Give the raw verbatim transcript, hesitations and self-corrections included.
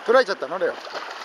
取られちゃったのレオ。